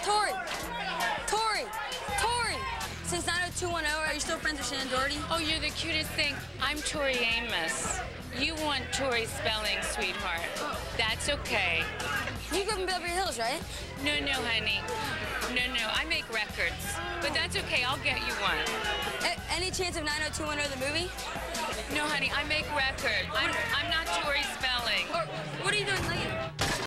Tori! Tori! Tori! Since 90210, are you still friends with Shannon Doherty? Oh, you're the cutest thing. I'm Tori Amos. You want Tori Spelling, sweetheart. That's okay. You grew up in Beverly Hills, right? No, honey. No, I make records. But that's okay, I'll get you one. Any chance of 90210 the movie? No, honey, I make records. I'm not Tori Spelling. Or what are you doing later?